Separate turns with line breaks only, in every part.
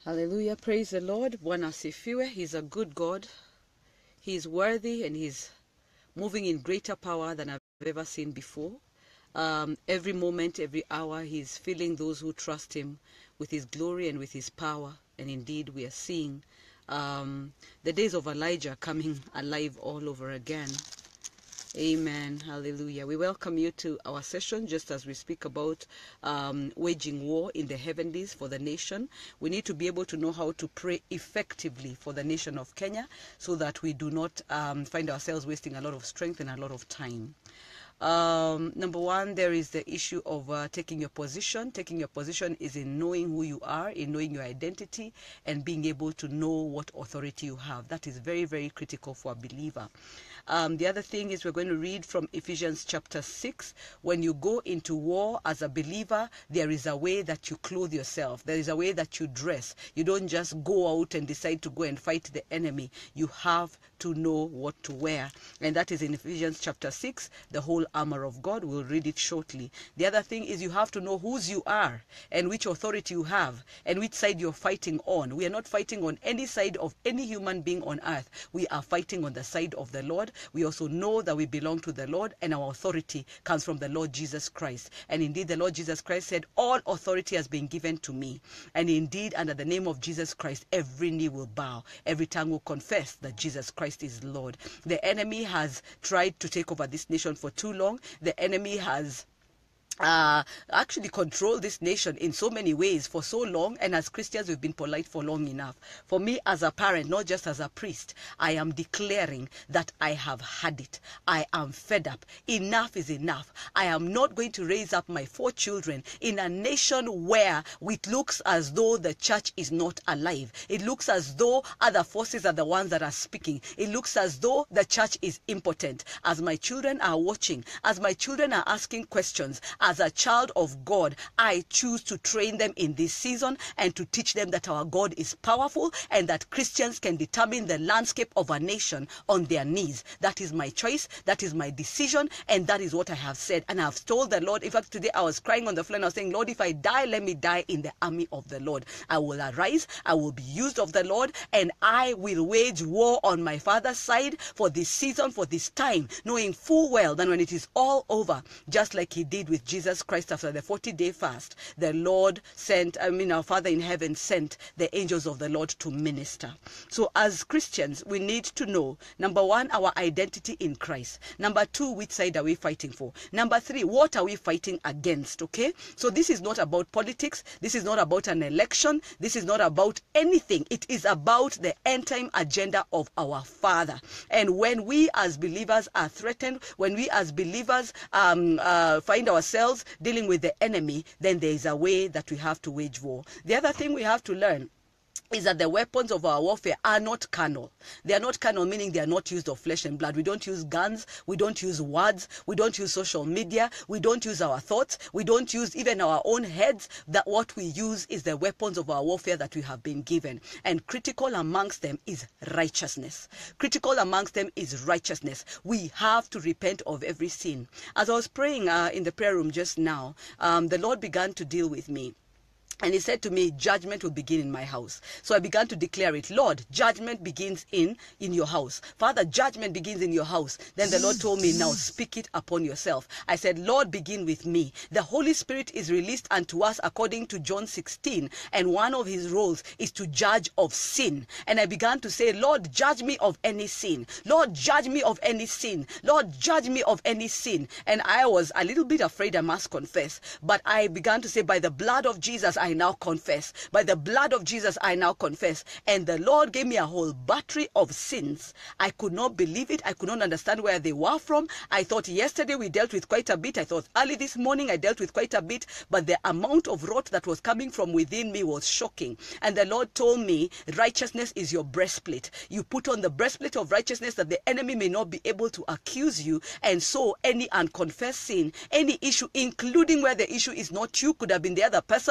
Hallelujah. Praise the Lord. Bwana asifiwe. He's a good God. He's worthy and he's moving in greater power than I've ever seen before. Every moment, every hour, he's filling those who trust him with his glory and with his power. And indeed, we are seeing the days of Elijah coming alive all over again. Amen. Hallelujah. We welcome you to our session just as we speak about waging war in the heavenlies for the nation. We need to be able to know how to pray effectively for the nation of Kenya so that we do not find ourselves wasting a lot of strength and a lot of time. Number one, there is the issue of taking your position. Taking your position is in knowing who you are, in knowing your identity, and being able to know what authority you have. That is very, very critical for a believer. The other thing is we're going to read from Ephesians chapter 6. When you go into war as a believer, there is a way that you clothe yourself. There is a way that you dress. You don't just go out and decide to go and fight the enemy. You have to know what to wear. And that is in Ephesians chapter 6, the whole armor of God. We'll read it shortly. The other thing is you have to know whose you are and which authority you have and which side you're fighting on. We are not fighting on any side of any human being on earth. We are fighting on the side of the Lord. We also know that we belong to the Lord and our authority comes from the Lord Jesus Christ. And indeed, the Lord Jesus Christ said, all authority has been given to me. And indeed, under the name of Jesus Christ, every knee will bow. Every tongue will confess that Jesus Christ is Lord. The enemy has tried to take over this nation for too long. The enemy has actually control this nation in so many ways for so long, and as Christians we've been polite for long enough. For me as a parent, not just as a priest, I am declaring that I have had it. I am fed up. Enough is enough. I am not going to raise up my 4 children in a nation where it looks as though the church is not alive. It looks as though other forces are the ones that are speaking. It looks as though the church is impotent. As my children are watching, as my children are asking questions, as a child of God, I choose to train them in this season and to teach them that our God is powerful and that Christians can determine the landscape of a nation on their knees. That is my choice, that is my decision, and that is what I have said. And I have told the Lord, in fact, today I was crying on the floor and I was saying, Lord, if I die, let me die in the army of the Lord. I will arise, I will be used of the Lord, and I will wage war on my Father's side for this season, for this time, knowing full well that when it is all over, just like he did with Jesus Christ after the 40-day fast, the Lord sent, our Father in heaven sent the angels of the Lord to minister. So as Christians, we need to know, number one, our identity in Christ. Number 2, which side are we fighting for? Number 3, what are we fighting against? Okay? So this is not about politics. This is not about an election. This is not about anything. It is about the end time agenda of our Father. And when we as believers are threatened, when we as believers find ourselves dealing with the enemy, then there is a way that we have to wage war. The other thing we have to learn is that the weapons of our warfare are not carnal. They are not carnal, meaning they are not used of flesh and blood. We don't use guns. We don't use words. We don't use social media. We don't use our thoughts. We don't use even our own heads. That what we use is the weapons of our warfare that we have been given. And critical amongst them is righteousness. Critical amongst them is righteousness. We have to repent of every sin. As I was praying in the prayer room just now, the Lord began to deal with me. And he said to me, judgment will begin in my house. So I began to declare it. Lord, judgment begins in your house. Father, judgment begins in your house. Then the Lord told me, now speak it upon yourself. I said, Lord, begin with me. The Holy Spirit is released unto us according to John 16. And one of his roles is to judge of sin. And I began to say, Lord, judge me of any sin. Lord, judge me of any sin. Lord, judge me of any sin. And I was a little bit afraid, I must confess. But I began to say, by the blood of Jesus, I now confess. By the blood of Jesus, I now confess. And the Lord gave me a whole battery of sins. I could not believe it. I could not understand where they were from. I thought yesterday we dealt with quite a bit. I thought early this morning I dealt with quite a bit. But the amount of rot that was coming from within me was shocking. And the Lord told me, righteousness is your breastplate. You put on the breastplate of righteousness that the enemy may not be able to accuse you. And so any unconfessed sin, any issue, including where the issue is not you, could have been the other person, but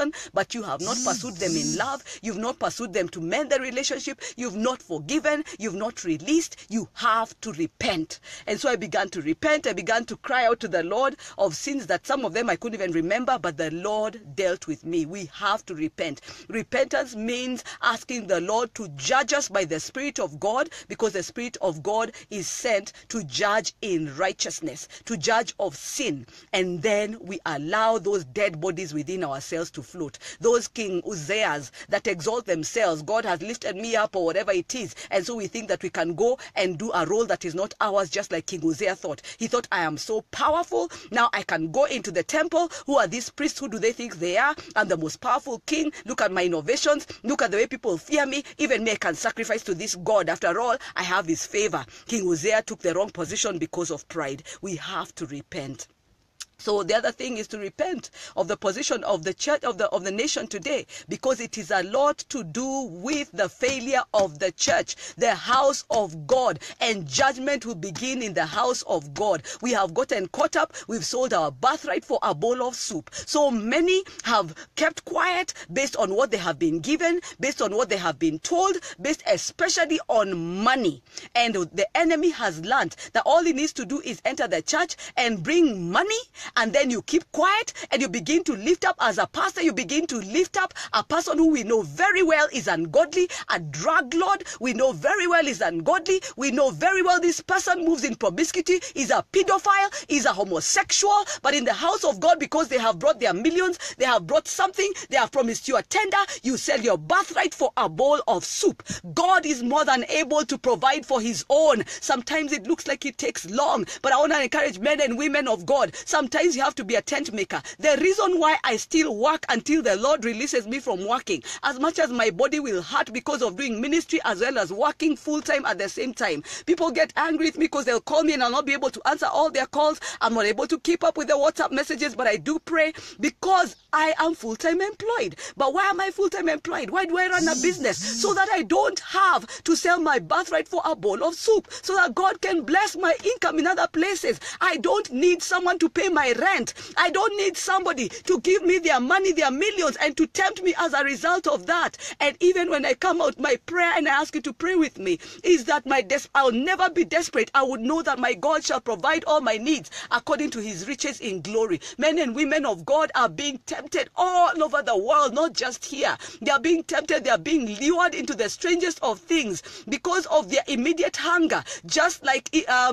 but you have not pursued them in love. You've not pursued them to mend the relationship. You've not forgiven. You've not released. You have to repent. And so I began to repent. I began to cry out to the Lord of sins that some of them I couldn't even remember, but the Lord dealt with me. We have to repent. Repentance means asking the Lord to judge us by the Spirit of God, because the Spirit of God is sent to judge in righteousness, to judge of sin. And then we allow those dead bodies within ourselves to float. Those King Uziahs that exalt themselves, God has lifted me up, or whatever it is. And so we think that we can go and do a role that is not ours, just like King Uziah thought. He thought, I am so powerful. Now I can go into the temple. Who are these priests? Who do they think they are? I'm the most powerful king. Look at my innovations. Look at the way people fear me. Even me, I can sacrifice to this God. After all, I have his favor. King Uziah took the wrong position because of pride. We have to repent. So the other thing is to repent of the position of the church, of the nation today, because it is a lot to do with the failure of the church, the house of God, and judgment will begin in the house of God. We have gotten caught up. We've sold our birthright for a bowl of soup. So many have kept quiet based on what they have been given, based on what they have been told, based especially on money. And the enemy has learned that all he needs to do is enter the church and bring money, and then you keep quiet and you begin to lift up, as a pastor, you begin to lift up a person who we know very well is ungodly, a drug lord. We know very well is ungodly. We know very well this person moves in promiscuity, is a pedophile, is a homosexual. But in the house of God, because they have brought their millions, they have brought something, they have promised you a tender, you sell your birthright for a bowl of soup. God is more than able to provide for his own. Sometimes it looks like it takes long, but I want to encourage men and women of God. Sometimes you have to be a tent maker. The reason why I still work until the Lord releases me from working, as much as my body will hurt because of doing ministry as well as working full-time at the same time. People get angry with me because they'll call me and I'll not be able to answer all their calls. I'm not able to keep up with the WhatsApp messages, but I do pray because I am full-time employed. But why am I full-time employed? Why do I run a business? So that I don't have to sell my birthright for a bowl of soup, so that God can bless my income in other places. I don't need someone to pay my rent. I don't need somebody to give me their money, their millions, and to tempt me as a result of that. And even when I come out, my prayer, and I ask you to pray with me, is that I'll never be desperate. I would know that my God shall provide all my needs according to his riches in glory. Men and women of God are being tempted all over the world, not just here. They are being tempted. They are being lured into the strangest of things because of their immediate hunger, just like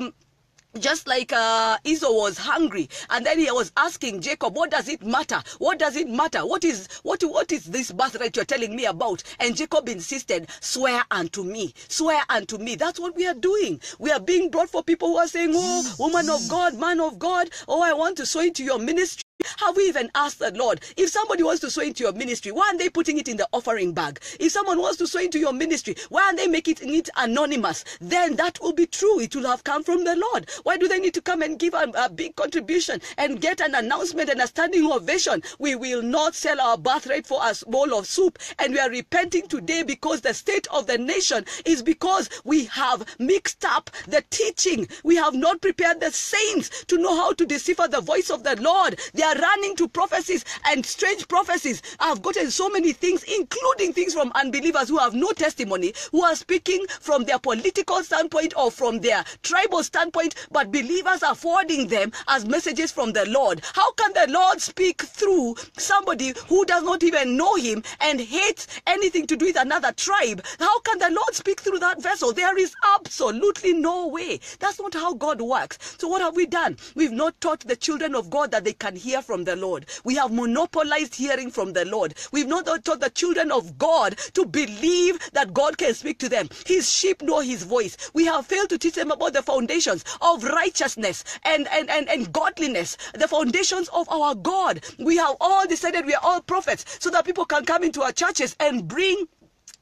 Esau was hungry, and then he was asking Jacob, what does it matter? What does it matter? What is this birthright you're telling me about? And Jacob insisted, swear unto me. Swear unto me. That's what we are doing. We are being brought for people who are saying, oh, woman of God, man of God, oh, I want to sow into your ministry. Have we even asked the Lord, if somebody wants to sow into your ministry, why aren't they putting it in the offering bag? If someone wants to sow into your ministry, why aren't they making it anonymous? Then that will be true. It will have come from the Lord. Why do they need to come and give a big contribution and get an announcement and a standing ovation? We will not sell our birthright for a bowl of soup. And we are repenting today because the state of the nation is because we have mixed up the teaching. We have not prepared the saints to know how to decipher the voice of the Lord. They are running to prophecies and strange prophecies. I've gotten so many things, including things from unbelievers who have no testimony, who are speaking from their political standpoint or from their tribal standpoint, but believers are forwarding them as messages from the Lord. How can the Lord speak through somebody who does not even know him and hates anything to do with another tribe? How can the Lord speak through that vessel? There is absolutely no way. That's not how God works. So what have we done? We've not taught the children of God that they can hear from the Lord. We have monopolized hearing from the Lord. We've not taught the children of God to believe that God can speak to them. His sheep know his voice. We have failed to teach them about the foundations of righteousness and godliness, the foundations of our God. We have all decided we are all prophets so that people can come into our churches and bring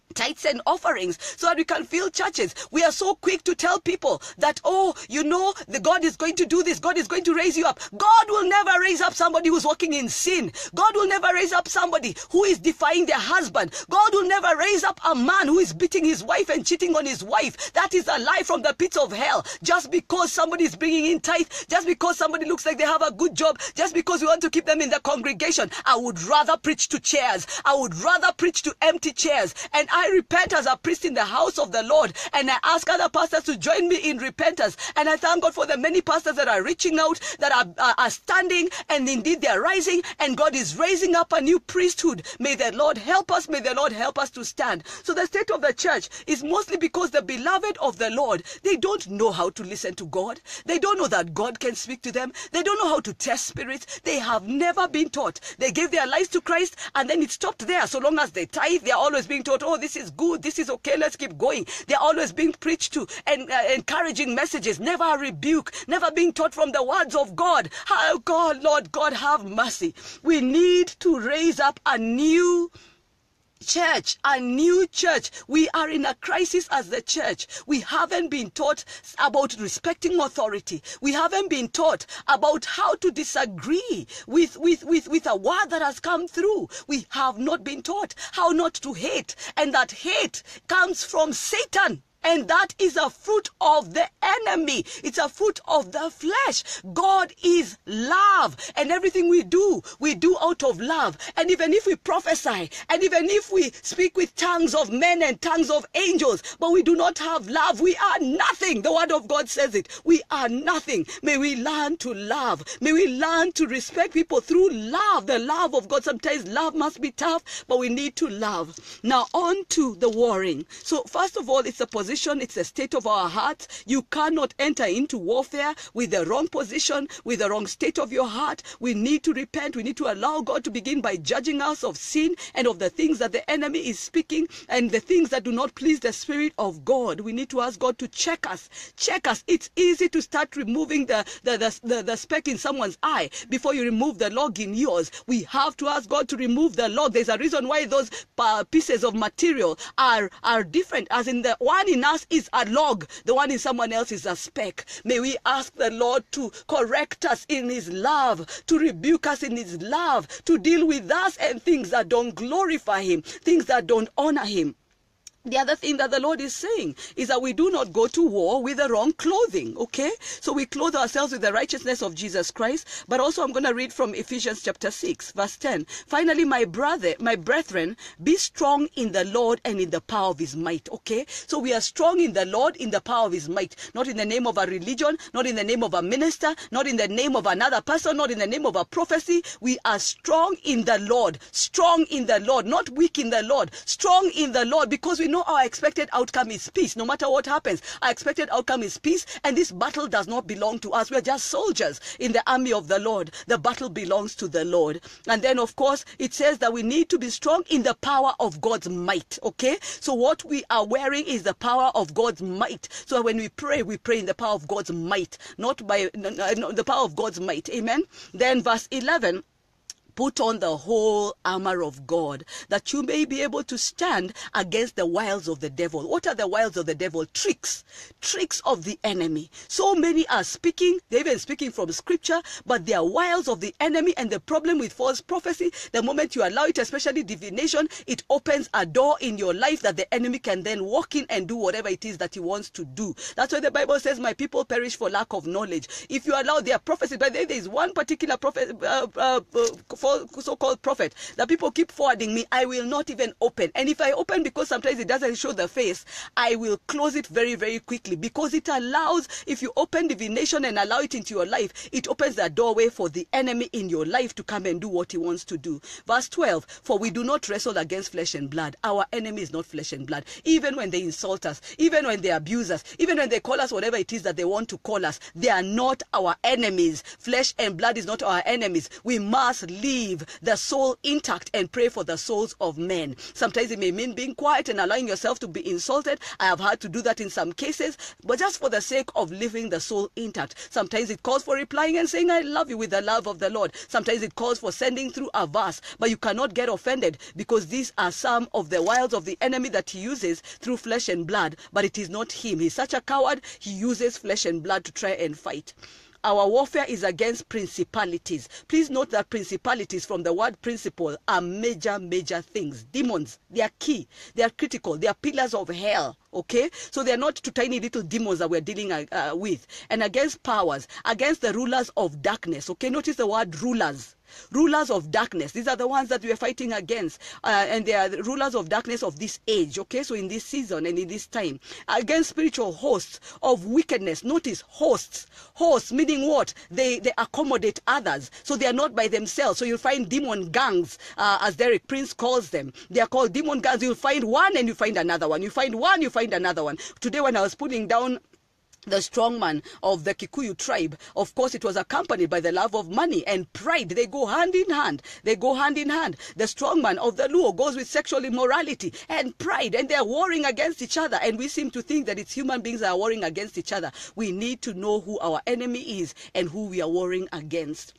tithes and offerings so that we can fill churches. We are so quick to tell people that, oh, you know, the God is going to do this. God is going to raise you up. God will never raise up somebody who's walking in sin. God will never raise up somebody who is defying their husband. God will never raise up a man who is beating his wife and cheating on his wife. That is a lie from the pits of hell. Just because somebody is bringing in tithe, just because somebody looks like they have a good job, just because we want to keep them in the congregation, I would rather preach to chairs. I would rather preach to empty chairs. And I repent as a priest in the house of the Lord, and I ask other pastors to join me in repentance. And I thank God for the many pastors that are reaching out, that are standing, and indeed they are rising, and God is raising up a new priesthood. May the Lord help us. May the Lord help us to stand. So the state of the church is mostly because the beloved of the Lord, they don't know how to listen to God. They don't know that God can speak to them. They don't know how to test spirits. They have never been taught. They gave their lives to Christ, and then it stopped there. So long as they tithe, they are always being taught, oh, this is good, this is okay, let's keep going. They're always being preached to and encouraging messages, never a rebuke, never being taught from the words of God. Oh God, Lord God, have mercy. We need to raise up a new church, a new church. We are in a crisis as the church. We haven't been taught about respecting authority. We haven't been taught about how to disagree with a word that has come through. We have not been taught how not to hate, and that hate comes from Satan. And that is a fruit of the enemy. It's a fruit of the flesh. God is love. And everything we do out of love. And even if we prophesy, and even if we speak with tongues of men and tongues of angels, but we do not have love, we are nothing. The word of God says it. We are nothing. May we learn to love. May we learn to respect people through love. The love of God. Sometimes love must be tough, but we need to love. Now on to the warring. So first of all, it's a position. It's the state of our hearts. You cannot enter into warfare with the wrong position, with the wrong state of your heart. We need to repent. We need to allow God to begin by judging us of sin and of the things that the enemy is speaking and the things that do not please the Spirit of God. We need to ask God to check us. Check us. It's easy to start removing the speck in someone's eye before you remove the log in yours. We have to ask God to remove the log. There's a reason why those pieces of material are different, as in the one in us is a log, the one in someone else is a speck. May we ask the Lord to correct us in his love, to rebuke us in his love, to deal with us and things that don't glorify him, things that don't honor him. The other thing that the Lord is saying is that we do not go to war with the wrong clothing, okay? So we clothe ourselves with the righteousness of Jesus Christ. But also I'm going to read from Ephesians chapter 6, verse 10. Finally, my brethren, be strong in the Lord and in the power of his might, okay? So we are strong in the Lord, in the power of his might. Not in the name of a religion, not in the name of a minister, not in the name of another person, not in the name of a prophecy. We are strong in the Lord, not weak in the Lord, strong in the Lord, because we know our expected outcome is peace. No matter what happens, our expected outcome is peace, and this battle does not belong to us. We are just soldiers in the army of the Lord. The battle belongs to the Lord. And then of course it says that we need to be strong in the power of God's might, okay? So what we are wearing is the power of God's might. So when we pray in the power of God's might, not by the power of God's might. Amen. Then verse 11, put on the whole armor of God, that you may be able to stand against the wiles of the devil. What are the wiles of the devil? Tricks of the enemy. So many are speaking, they're even speaking from scripture, but they are wiles of the enemy. And the problem with false prophecy, the moment you allow it, especially divination, it opens a door in your life that the enemy can then walk in and do whatever it is that he wants to do. That's why the Bible says, my people perish for lack of knowledge. If you allow their prophecy, but there is one particular prophet, so-called prophet, that people keep forwarding me, I will not even open. And if I open, because sometimes it doesn't show the face, I will close it very, very quickly, because it allows, if you open divination and allow it into your life, it opens the doorway for the enemy in your life to come and do what he wants to do. Verse 12, for we do not wrestle against flesh and blood. Our enemy is not flesh and blood. Even when they insult us, even when they abuse us, even when they call us whatever it is that they want to call us, they are not our enemies. Flesh and blood is not our enemies. We must live leave the soul intact and pray for the souls of men. Sometimes it may mean being quiet and allowing yourself to be insulted. I have had to do that in some cases, but just for the sake of leaving the soul intact. Sometimes it calls for replying and saying, I love you with the love of the Lord. Sometimes it calls for sending through a verse, but you cannot get offended because these are some of the wiles of the enemy that he uses through flesh and blood, but it is not him. He's such a coward. He uses flesh and blood to try and fight. Our warfare is against principalities. Please note that principalities from the word principle are major things. Demons, they are key. They are critical. They are pillars of hell. Okay? So they are not two tiny little demons that we're dealing with. And against powers, against the rulers of darkness. Okay? Notice the word rulers. Rulers of darkness. These are the ones that we are fighting against. And they are the rulers of darkness of this age. Okay? So in this season and in this time. Against spiritual hosts of wickedness. Notice hosts. Hosts meaning what? They accommodate others. So they are not by themselves. So you'll find demon gangs, as Derek Prince calls them. They are called demon gangs. You'll find one and you find another one. You find one, you find another one. Today when I was putting down the strongman of the Kikuyu tribe, of course it was accompanied by the love of money and pride. They go hand in hand. They go hand in hand. The strongman of the Luo goes with sexual immorality and pride, and they are warring against each other, and we seem to think that it's human beings that are warring against each other. We need to know who our enemy is and who we are warring against.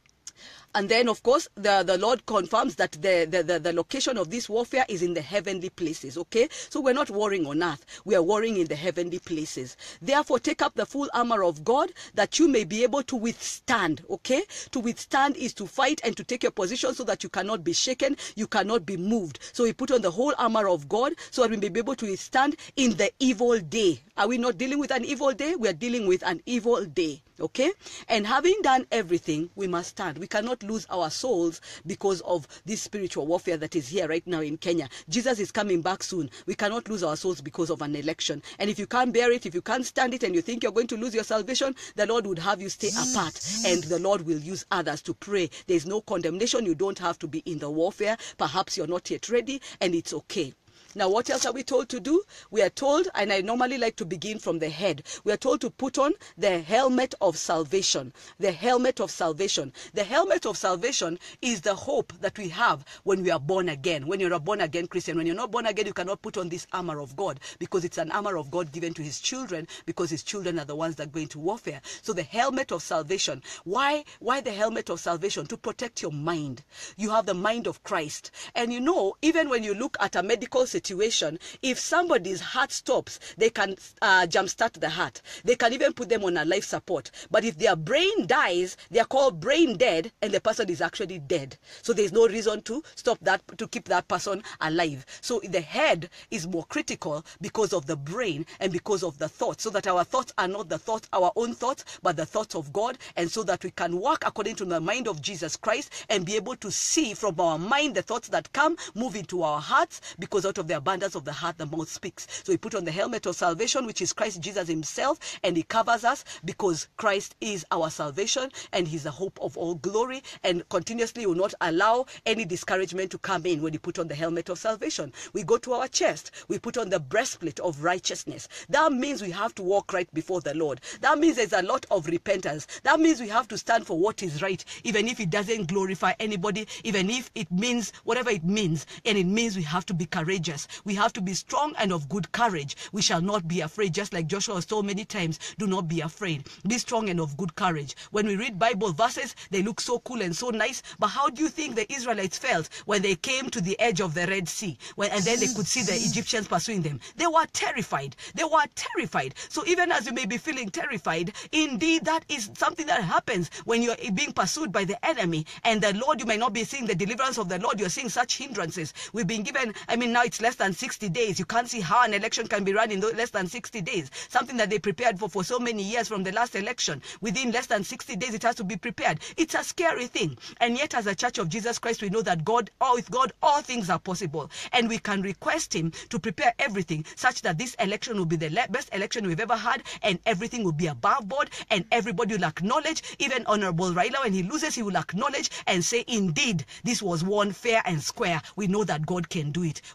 And then, of course, the Lord confirms that the location of this warfare is in the heavenly places, okay? So we're not warring on earth. We are warring in the heavenly places. Therefore, take up the full armor of God that you may be able to withstand, okay? To withstand is to fight and to take your position so that you cannot be shaken, you cannot be moved. So we put on the whole armor of God so that we may be able to withstand in the evil day. Are we not dealing with an evil day? We are dealing with an evil day. Okay? And having done everything, we must stand. We cannot lose our souls because of this spiritual warfare that is here right now in Kenya. Jesus is coming back soon. We cannot lose our souls because of an election. And if you can't bear it, if you can't stand it, and you think you're going to lose your salvation, the Lord would have you stay apart. And the Lord will use others to pray. There's no condemnation. You don't have to be in the warfare. Perhaps you're not yet ready, and it's okay. Now, what else are we told to do? We are told, and I normally like to begin from the head, we are told to put on the helmet of salvation. The helmet of salvation. The helmet of salvation is the hope that we have when we are born again. When you're a born again Christian. When you're not born again, you cannot put on this armor of God, because it's an armor of God given to his children, because his children are the ones that go into warfare. So the helmet of salvation. Why the helmet of salvation? To protect your mind. You have the mind of Christ. And you know, even when you look at a medical situation, if somebody's heart stops, they can jumpstart the heart. They can even put them on a life support. But if their brain dies, they are called brain dead, and the person is actually dead. So there's no reason to stop that, to keep that person alive. So the head is more critical because of the brain and because of the thoughts, so that our thoughts are not the thoughts, our own thoughts, but the thoughts of God, and so that we can walk according to the mind of Jesus Christ and be able to see from our mind the thoughts that come, move into our hearts, because out of the abundance of the heart the mouth speaks. So we put on the helmet of salvation, which is Christ Jesus himself, and he covers us because Christ is our salvation and he's the hope of all glory, and continuously will not allow any discouragement to come in when you put on the helmet of salvation. We go to our chest, we put on the breastplate of righteousness. That means we have to walk right before the Lord. That means there's a lot of repentance. That means we have to stand for what is right, even if it doesn't glorify anybody, even if it means whatever it means, and it means we have to be courageous. We have to be strong and of good courage. We shall not be afraid, just like Joshua was told many times, do not be afraid. Be strong and of good courage. When we read Bible verses, they look so cool and so nice, but how do you think the Israelites felt when they came to the edge of the Red Sea, and then they could see the Egyptians pursuing them? They were terrified. They were terrified. So even as you may be feeling terrified, indeed that is something that happens when you're being pursued by the enemy, and the Lord, you may not be seeing the deliverance of the Lord, you're seeing such hindrances. We've been given, now it's less than 60 days. You can't see how an election can be run in less than 60 days. Something that they prepared for so many years from the last election. Within less than 60 days, it has to be prepared. It's a scary thing. And yet, as a Church of Jesus Christ, we know that with God, all things are possible. And we can request him to prepare everything such that this election will be the best election we've ever had, and everything will be above board, and everybody will acknowledge, even Honorable Raila, when he loses, he will acknowledge and say, indeed, this was won fair and square. We know that God can do it. We have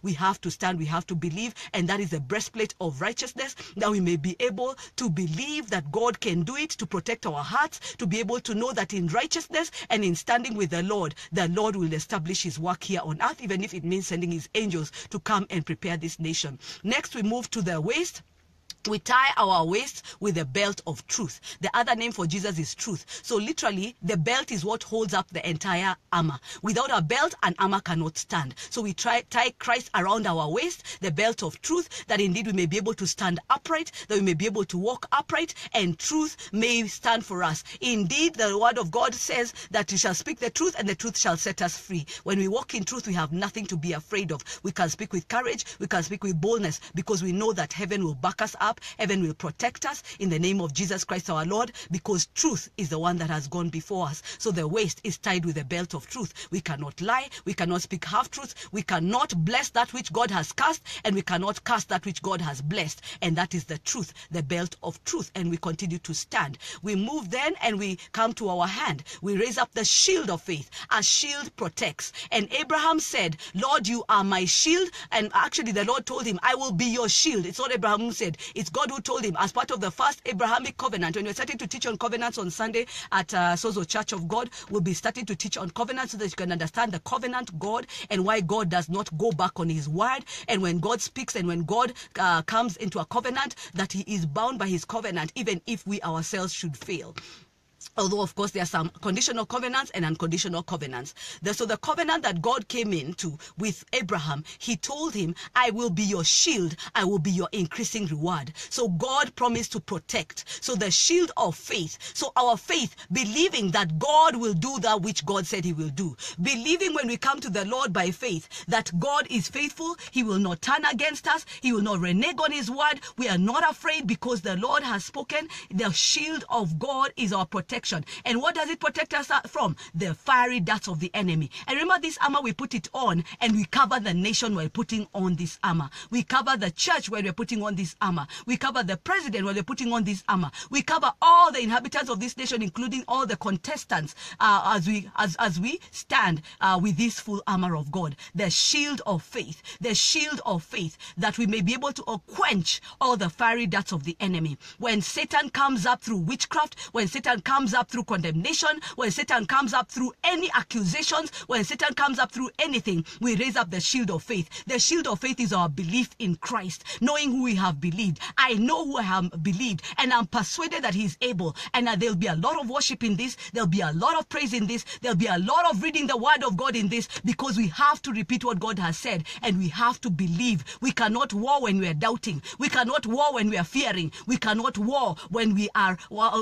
to stand, we have to believe, and that is the breastplate of righteousness, that we may be able to believe that God can do it, to protect our hearts, to be able to know that in righteousness and in standing with the Lord will establish his work here on earth, even if it means sending his angels to come and prepare this nation. Next, we move to the waist. We tie our waist with a belt of truth. The other name for Jesus is truth. So literally, the belt is what holds up the entire armor. Without a belt, an armor cannot stand. So we tie Christ around our waist, the belt of truth, that indeed we may be able to stand upright, that we may be able to walk upright, and truth may stand for us. Indeed, the word of God says that we shall speak the truth, and the truth shall set us free. When we walk in truth, we have nothing to be afraid of. We can speak with courage, we can speak with boldness, because we know that heaven will back us up. Heaven will protect us in the name of Jesus Christ our Lord, because truth is the one that has gone before us. So the waist is tied with a belt of truth. We cannot lie, we cannot speak half-truth, we cannot bless that which God has cursed, and we cannot curse that which God has blessed. And that is the truth, the belt of truth. And we continue to stand. We move then and we come to our hand. We raise up the shield of faith. A shield protects. And Abraham said, Lord, you are my shield. And actually the Lord told him, I will be your shield. It's not Abraham who said, it's God who told him, as part of the first Abrahamic covenant. When we're starting to teach on covenants on Sunday at Sozo Church of God, we'll be starting to teach on covenants so that you can understand the covenant God and why God does not go back on his word. And when God speaks and when God comes into a covenant, that he is bound by his covenant, even if we ourselves should fail. Although, of course, there are some conditional covenants and unconditional covenants. So the covenant that God came into with Abraham, he told him, I will be your shield, I will be your increasing reward. So God promised to protect. So the shield of faith. So our faith, believing that God will do that which God said he will do. Believing when we come to the Lord by faith that God is faithful, he will not turn against us, he will not renege on his word. We are not afraid because the Lord has spoken. The shield of God is our protection. And what does it protect us from? The fiery darts of the enemy. And remember, this armor, we put it on and we cover the nation while putting on this armor. We cover the church while we're putting on this armor. We cover the president while we're putting on this armor. We cover all the inhabitants of this nation, including all the contestants, as we stand with this full armor of God. The shield of faith. The shield of faith, that we may be able to quench all the fiery darts of the enemy. When Satan comes up through witchcraft, when Satan comes up through condemnation, when Satan comes up through any accusations, when Satan comes up through anything, we raise up the shield of faith. The shield of faith is our belief in Christ, knowing who we have believed. I know who I have believed, and I'm persuaded that he is able. And there'll be a lot of worship in this, there'll be a lot of praise in this, there'll be a lot of reading the word of God in this, because we have to repeat what God has said, and we have to believe. We cannot war when we are doubting. We cannot war when we are fearing. We cannot war when we are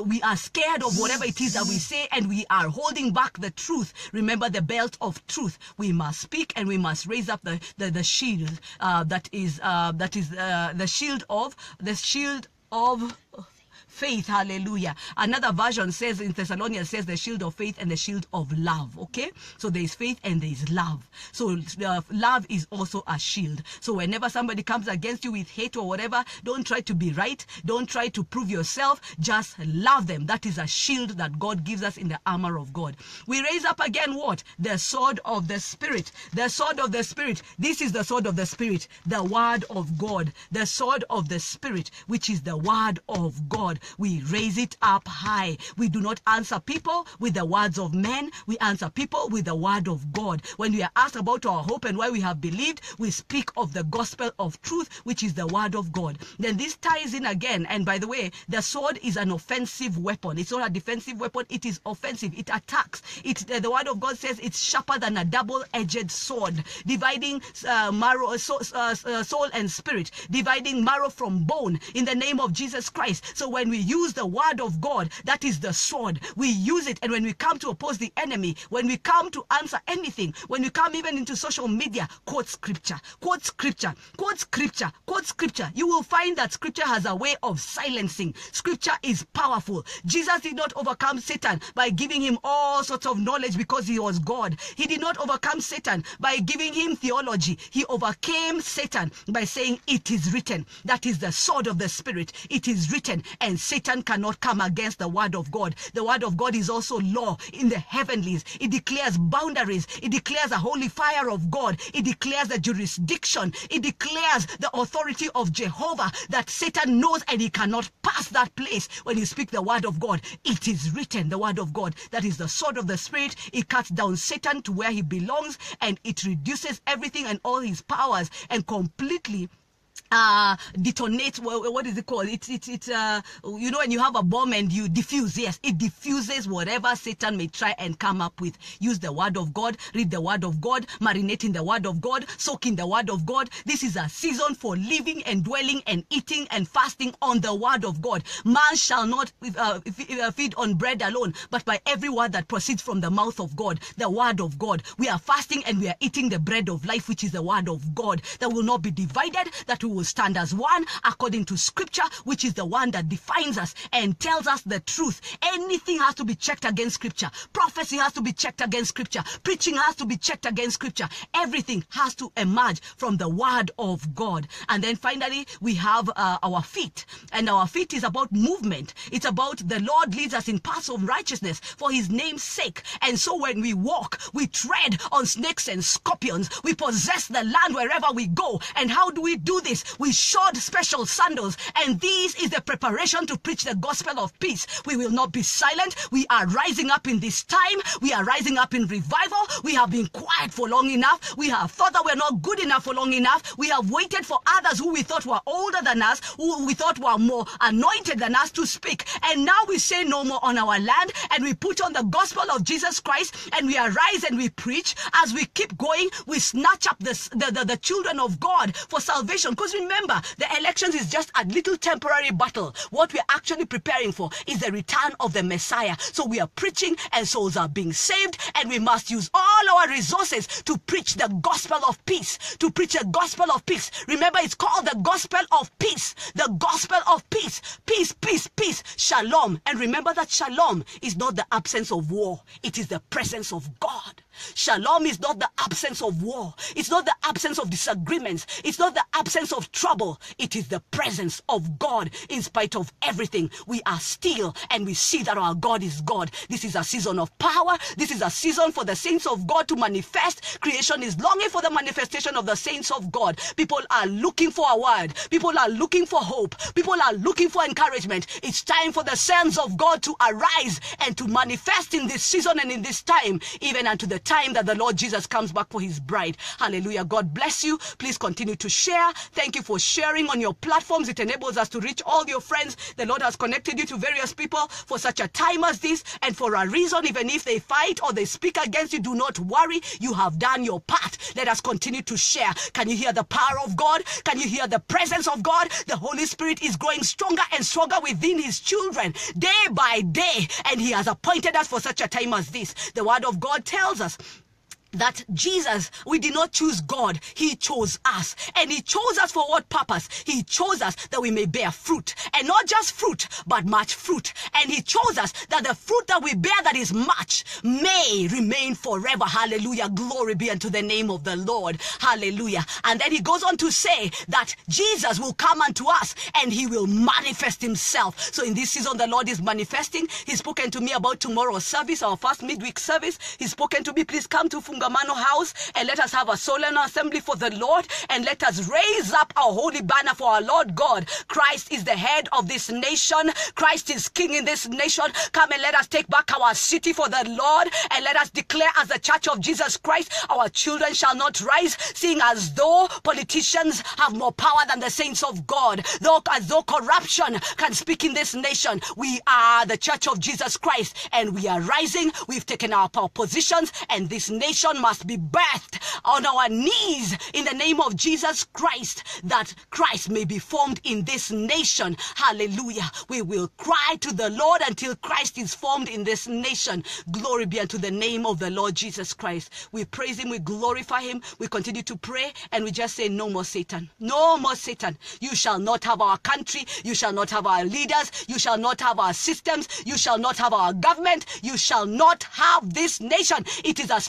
scared of whatever it is that we say, and we are holding back the truth. Remember the belt of truth. We must speak, and we must raise up the shield that is the shield of faith. Hallelujah. Another version says, in Thessalonians, says the shield of faith and the shield of love. Okay, so there is faith and there is love. So love is also a shield. So whenever somebody comes against you with hate or whatever, don't try to be right, don't try to prove yourself, just love them. That is a shield that God gives us in the armor of God. We raise up again what? The sword of the Spirit. The sword of the Spirit. This is the sword of the Spirit, the word of God. The sword of the Spirit, which is the word of God. We raise it up high. We do not answer people with the words of men. We answer people with the word of God. When we are asked about our hope and why we have believed, we speak of the gospel of truth, which is the word of God. Then this ties in again. And by the way, the sword is an offensive weapon. It's not a defensive weapon. It is offensive. It attacks. The word of God says it's sharper than a double-edged sword, dividing marrow, soul and spirit, dividing marrow from bone, in the name of Jesus Christ. So when we use the word of God, that is the sword. We use it, and when we come to oppose the enemy, when we come to answer anything, when we come even into social media, quote scripture, quote scripture, quote scripture, quote scripture. You will find that scripture has a way of silencing. Scripture is powerful. Jesus did not overcome Satan by giving him all sorts of knowledge because he was God. He did not overcome Satan by giving him theology. He overcame Satan by saying, it is written. That is the sword of the Spirit. It is written. And
Satan cannot come against the word of God. The word of God is also law in the heavenlies. It declares boundaries. It declares a holy fire of God. It declares the jurisdiction. It declares the authority of Jehovah, that Satan knows and he cannot pass that place when you speak the word of God. It is written, the word of God, that is the sword of the Spirit. It cuts down Satan to where he belongs, and it reduces everything and all his powers and completely detonates. What is it called? It's you know, when you have a bomb and you diffuse. Yes, it diffuses whatever Satan may try and come up with. Use the word of God, read the word of God, marinate in the word of God, soak in the word of God. This is a season for living and dwelling and eating and fasting on the word of God. Man shall not feed on bread alone, but by every word that proceeds from the mouth of God, the word of God. We are fasting and we are eating the bread of life, which is the word of God, that will not be divided, that we will stand as one according to scripture, which is the one that defines us and tells us the truth. Anything has to be checked against scripture. Prophecy has to be checked against scripture. Preaching has to be checked against scripture. Everything has to emerge from the word of God. And then finally, we have our feet. And our feet is about movement. It's about the Lord leads us in paths of righteousness for his name's sake. And so when we walk, we tread on snakes and scorpions. We possess the land wherever we go. And how do we do this? We shod special sandals, and this is the preparation to preach the gospel of peace. We will not be silent. We are rising up in this time. We are rising up in revival. We have been quiet for long enough. We have thought that we're not good enough for long enough. We have waited for others who we thought were older than us, who we thought were more anointed than us to speak. And now we say no more on our land, and we put on the gospel of Jesus Christ, and we arise and we preach. As we keep going, we snatch up the children of God for salvation. Because remember, the elections is just a little temporary battle. What we're actually preparing for is the return of the Messiah. So we are preaching and souls are being saved, and we must use all our resources to preach the gospel of peace. To preach the gospel of peace. Remember, it's called the gospel of peace. The gospel of peace. Peace, peace, peace. Shalom. And remember that shalom is not the absence of war. It is the presence of God. Shalom is not the absence of war. It's not the absence of disagreements. It's not the absence of trouble. It is the presence of God. In spite of everything, we are still and we see that our God is God. This is a season of power. This is a season for the saints of God to manifest. Creation is longing for the manifestation of the saints of God. People are looking for a word. People are looking for hope. People are looking for encouragement. It's time for the sons of God to arise and to manifest in this season and in this time, even unto the time that the Lord Jesus comes back for his bride. Hallelujah. God bless you. Please continue to share. Thank you for sharing on your platforms. It enables us to reach all your friends. The Lord has connected you to various people for such a time as this, and for a reason. Even if they fight or they speak against you, do not worry. You have done your part. Let us continue to share. Can you hear the power of God? Can you hear the presence of God? The Holy Spirit is growing stronger and stronger within his children day by day, and he has appointed us for such a time as this. The word of God tells us that Jesus, we did not choose God, he chose us. And he chose us for what purpose? He chose us that we may bear fruit, and not just fruit, but much fruit. And he chose us that the fruit that we bear, that is much, may remain forever. Hallelujah. Glory be unto the name of the Lord. Hallelujah. And then he goes on to say that Jesus will come unto us and he will manifest himself. So in this season, the Lord is manifesting. He's spoken to me about tomorrow's service, our first midweek service. He's spoken to me, please come to Fungamano House and let us have a solemn assembly for the Lord, and let us raise up our holy banner for our Lord God. Christ is the head of this nation. Christ is king in this nation. Come and let us take back our city for the Lord, and let us declare as the church of Jesus Christ, our children shall not rise, seeing as though politicians have more power than the saints of God, as though corruption can speak in this nation. We are the church of Jesus Christ, and we are rising. We've taken our positions, and this nation must be birthed on our knees in the name of Jesus Christ, that Christ may be formed in this nation. Hallelujah. We will cry to the Lord until Christ is formed in this nation. Glory be unto the name of the Lord Jesus Christ. We praise him, we glorify him, we continue to pray, and we just say, no more Satan. No more Satan. You shall not have our country. You shall not have our leaders. You shall not have our systems. You shall not have our government. You shall not have this nation. It is a springboard for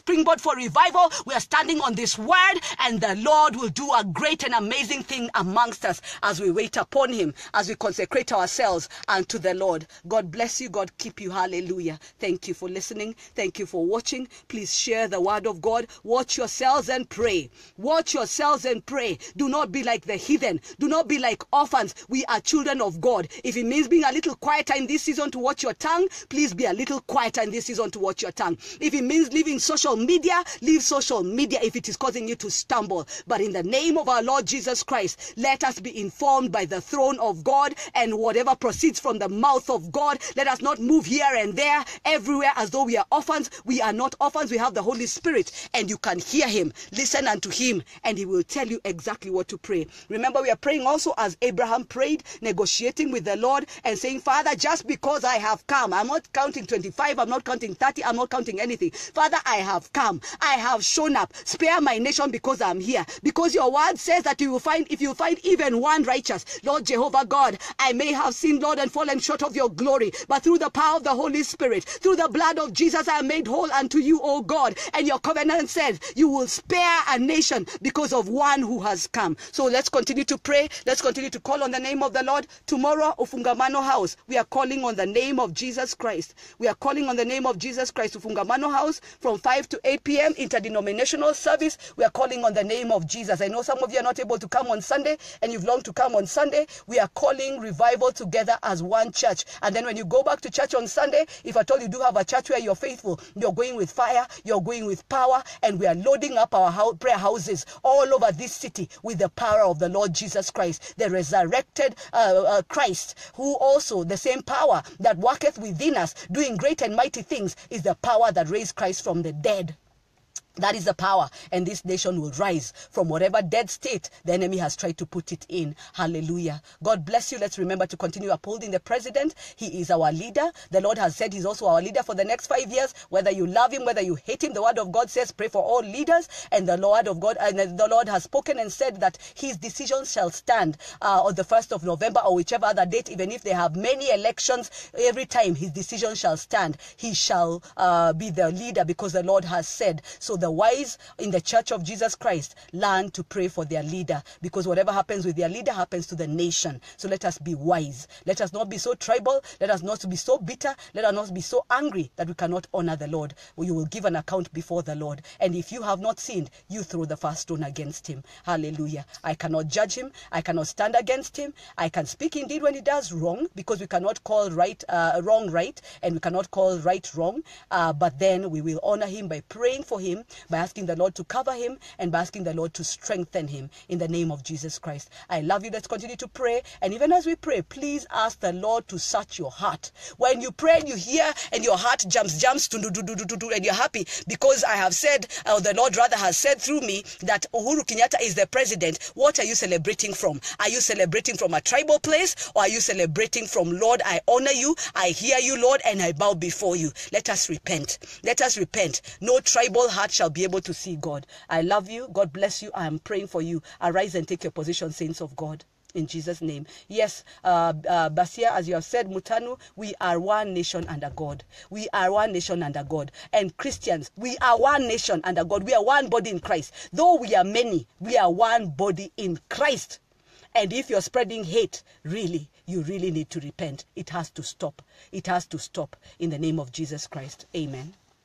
for revival. We are standing on this word, and the Lord will do a great and amazing thing amongst us as we wait upon him, as we consecrate ourselves unto the Lord. God bless you. God keep you. Hallelujah. Thank you for listening. Thank you for watching. Please share the word of God. Watch yourselves and pray. Watch yourselves and pray. Do not be like the heathen. Do not be like orphans. We are children of God. If it means being a little quieter in this season to watch your tongue, please be a little quieter in this season to watch your tongue. If it means leaving social media, leave social media if it is causing you to stumble. But in the name of our Lord Jesus Christ, let us be informed by the throne of God, and whatever proceeds from the mouth of God, let us not move here and there, everywhere as though we are orphans. We are not orphans. We have the Holy Spirit, and you can hear him. Listen unto him, and he will tell you exactly what to pray. Remember, we are praying also as Abraham prayed, negotiating with the Lord and saying, Father, just because I have come, I'm not counting 25, I'm not counting 30, I'm not counting anything. Father, I have come, I have shown up. Spare my nation because I'm here. Because your word says that you will find, if you find even one righteous, Lord Jehovah God, I may have sinned, Lord, and fallen short of your glory, but through the power of the Holy Spirit, through the blood of Jesus, I am made whole unto you, O God. And your covenant says you will spare a nation because of one who has come. So let's continue to pray. Let's continue to call on the name of the Lord. Tomorrow, Ufungamano House, we are calling on the name of Jesus Christ. We are calling on the name of Jesus Christ. Ufungamano House from 5 to 8 p.m. interdenominational service. We are calling on the name of Jesus. I know some of you are not able to come on Sunday, and you've longed to come on Sunday. We are calling revival together as one church. And then when you go back to church on Sunday, if at all you do have a church where you're faithful, you're going with fire, you're going with power, and we are loading up our prayer houses all over this city with the power of the Lord Jesus Christ, the resurrected Christ, who also the same power that worketh within us, doing great and mighty things, is the power that raised Christ from the dead. That is the power, and this nation will rise from whatever dead state the enemy has tried to put it in. Hallelujah. God bless you. Let's remember to continue upholding the president. He is our leader. The Lord has said he's also our leader for the next 5 years. Whether you love him, whether you hate him, the word of God says pray for all leaders, and the Lord of God, and the Lord has spoken and said that his decisions shall stand on the 1st of November or whichever other date, even if they have many elections. Every time his decision shall stand, he shall be the leader, because the Lord has said. So the wise in the Church of Jesus Christ learn to pray for their leader, because whatever happens with their leader happens to the nation. So let us be wise. Let us not be so tribal. Let us not be so bitter. Let us not be so angry that we cannot honor the Lord. You will give an account before the Lord. And if you have not sinned, you throw the first stone against him. Hallelujah. I cannot judge him. I cannot stand against him. I can speak indeed when he does wrong, because we cannot call wrong right, and we cannot call right wrong. But then we will honor him by praying for him, by asking the Lord to cover him, and by asking the Lord to strengthen him in the name of Jesus Christ. I love you. Let's continue to pray. And even as we pray, please ask the Lord to search your heart. When you pray and you hear and your heart jumps, and you're happy because I have said, or the Lord rather has said through me, that Uhuru Kenyatta is the president, what are you celebrating from? Are you celebrating from a tribal place, or are you celebrating from, Lord, I honor you, I hear you, Lord, and I bow before you? Let us repent. Let us repent. No tribal heart shall be able to see God. I love you. God bless you. I am praying for you. Arise and take your position, saints of God. In Jesus' name. Yes, Basia, as you have said, Mutanu, we are one nation under God. We are one nation under God. And Christians, we are one nation under God. We are one body in Christ. Though we are many, we are one body in Christ. And if you're spreading hate, really, you really need to repent. It has to stop. It has to stop in the name of Jesus Christ. Amen.